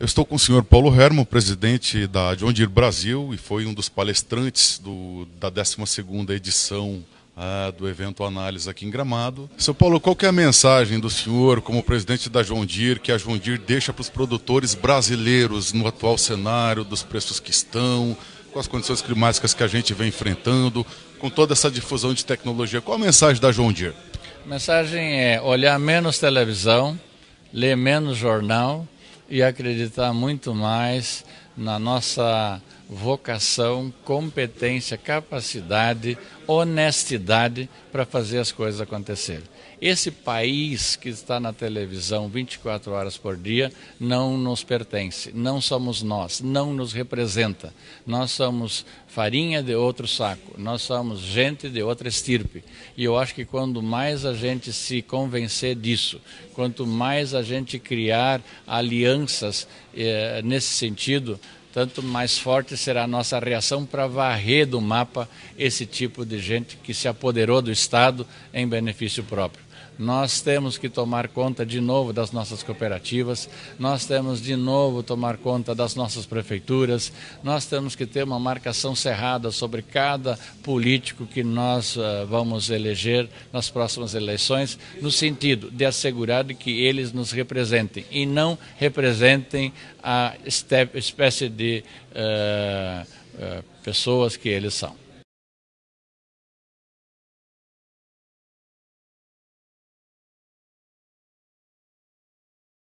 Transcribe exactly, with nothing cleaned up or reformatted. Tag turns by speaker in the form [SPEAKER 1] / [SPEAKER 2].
[SPEAKER 1] Eu estou com o senhor Paulo Hermann, presidente da John Deere Brasil, e foi um dos palestrantes do, da décima segunda edição ah, do evento Análise aqui em Gramado. Seu Paulo, qual que é a mensagem do senhor, como presidente da John Deere, que a John Deere deixa para os produtores brasileiros no atual cenário, dos preços que estão, com as condições climáticas que a gente vem enfrentando, com toda essa difusão de tecnologia? Qual a mensagem da John Deere?
[SPEAKER 2] A mensagem é olhar menos televisão, ler menos jornal e acreditar muito mais na nossa vocação, competência, capacidade, honestidade para fazer as coisas acontecerem. Esse país que está na televisão vinte e quatro horas por dia não nos pertence, não somos nós, não nos representa. Nós somos farinha de outro saco, nós somos gente de outra estirpe. E eu acho que quando mais a gente se convencer disso, quanto mais a gente criar alianças eh, nesse sentido, tanto mais forte será a nossa reação para varrer do mapa esse tipo de gente que se apoderou do Estado em benefício próprio. Nós temos que tomar conta de novo das nossas cooperativas, nós temos de novo tomar conta das nossas prefeituras, nós temos que ter uma marcação cerrada sobre cada político que nós uh, vamos eleger nas próximas eleições, no sentido de assegurar que eles nos representem e não representem a espécie de uh, uh, pessoas que eles são.